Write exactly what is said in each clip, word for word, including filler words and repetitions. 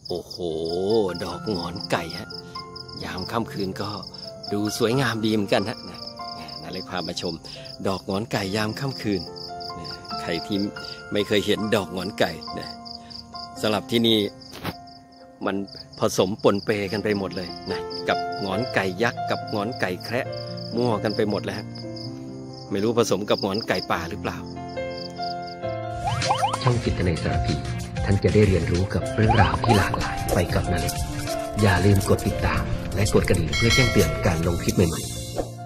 โอ้โหดอกหงอนไก่ฮะยามค่ำคืนก็ดูสวยงามดีเหมือนกันฮะนาเล็กพามาชมดอกหงอนไก่ยามค่ำคืนใครที่ไม่เคยเห็นดอกหงอนไก่นะสำหรับที่นี่มันผสมปนเปกันไปหมดเลยนะกับหงอนไก่ยักษ์กับหงอนไก่แคระมั่วกันไปหมดแล้วไม่รู้ผสมกับหงอนไก่ป่าหรือเปล่าช่องจิตในสารพีท่านจะได้เรียนรู้กับเรื่องราวที่หลากหลายไปกับนาเล็กอย่าลืมกดติดตามและกดกระดิ่งเพื่อแจ้งเตือนการลงคลิปใหม่ๆ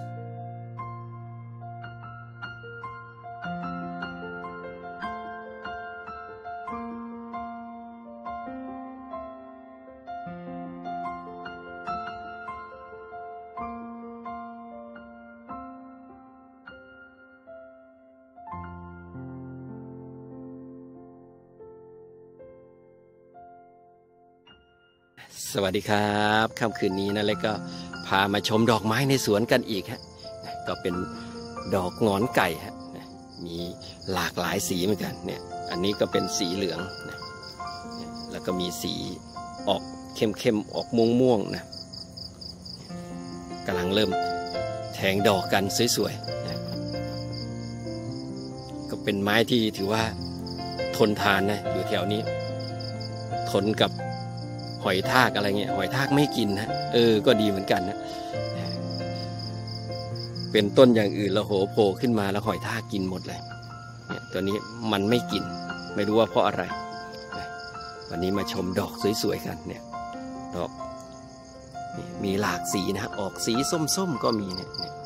สวัสดีครับค่ำคืนนี้นะเล็กก็พามาชมดอกไม้ในสวนกันอีกฮะก็เป็นดอกหงอนไก่ฮะมีหลากหลายสีเหมือนกันเนี่ยอันนี้ก็เป็นสีเหลืองนะแล้วก็มีสีออกเข้มๆออกม่วงๆนะกำลังเริ่มแทงดอกกันสวยๆนะก็เป็นไม้ที่ถือว่าทนทานนะอยู่แถวนี้ทนกับหอยทากอะไรเงี้ยหอยทากไม่กินนะเออก็ดีเหมือนกันนะเป็นต้นอย่างอื่นแล้วโหโผล่ขึ้นมาแล้วหอยทากกินหมดเลยเนี่ยตัวนี้มันไม่กินไม่รู้ว่าเพราะอะไรวันนี้มาชมดอกสวยๆกันเนี่ยดอกมีหลากสีนะออกสีส้มๆก็มีเนี่ย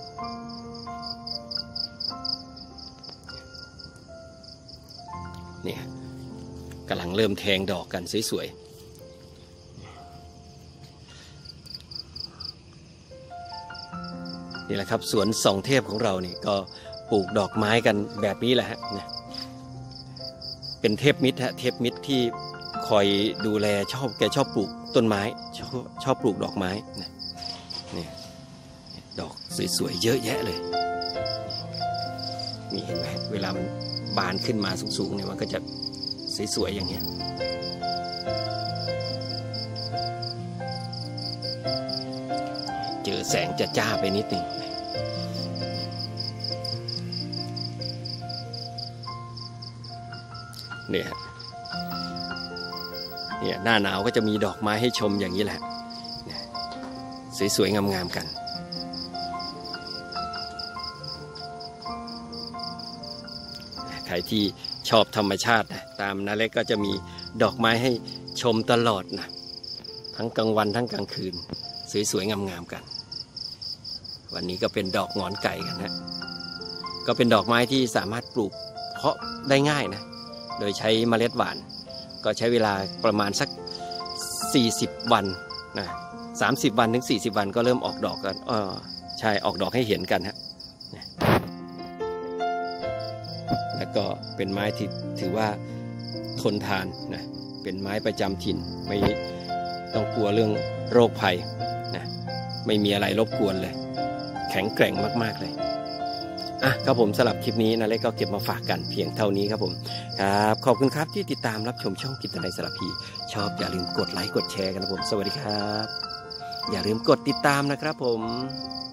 เนี่ยกำลังเริ่มแทงดอกกันสวยๆนี่แหละครับสวนสองเทพของเรานี่ก็ปลูกดอกไม้กันแบบนี้แหละฮะเป็นเทพมิตรฮะเทพมิตรที่คอยดูแลชอบแกชอบปลูกต้นไม้ชอบชอบปลูกดอกไม้นะนี่ดอกสวยๆเยอะแยะเลยนี่เห็นไหมเวลามันบานขึ้นมาสูงๆเนี่ยมันก็จะสวยๆอย่างเงี้ยเจอแสงจะจ้าไปนิดหนึ่งเนี่ยเนี่ยหน้าหนาวก็จะมีดอกไม้ให้ชมอย่างนี้แหละสวยๆงามๆกันใครที่ชอบธรรมชาติตามนาเล็กก็จะมีดอกไม้ให้ชมตลอดนะทั้งกลางวันทั้งกลางคืนสวยๆงามๆกันวันนี้ก็เป็นดอกหงอนไก่กันนะก็เป็นดอกไม้ที่สามารถปลูกเพาะได้ง่ายนะโดยใช้เมล็ดหว่านก็ใช้เวลาประมาณสักสี่สิบวันนะสามสิบวันถึงสี่สิบวันก็เริ่มออกดอกกันอ๋อใช่ออกดอกให้เห็นกันฮะแล้วก็เป็นไม้ที่ถือว่าทนทานนะเป็นไม้ประจำถิ่นไม่ต้องกลัวเรื่องโรคภัยนะไม่มีอะไรรบกวนเลยแข็งแกร่งมากๆเลยอ่ะครับผมสำหรับคลิปนี้นะเล็กก็เก็บมาฝากกันเพียงเท่านี้ครับผมครับขอบคุณครับที่ติดตามรับชมช่องจิตในสารพีชอบอย่าลืมกดไลค์กดแชร์กันนะผมสวัสดีครับอย่าลืมกดติดตามนะครับผม